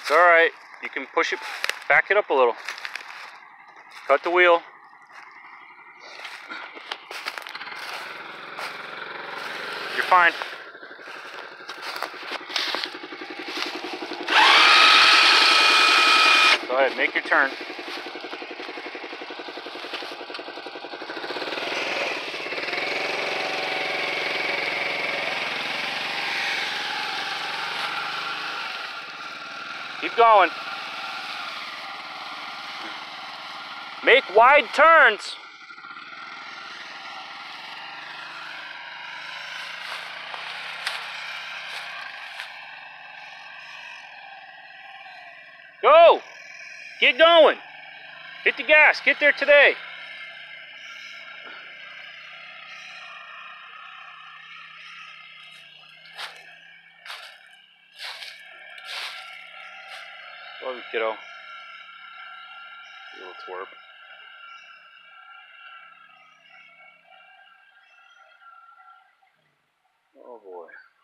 It's alright. You can push it, back it up a little. Cut the wheel. You're fine. Go ahead, make your turn. Keep going. Make wide turns. Go! Get going! Hit the gas, get there today! Love you, kiddo. You little twerp. Oh boy.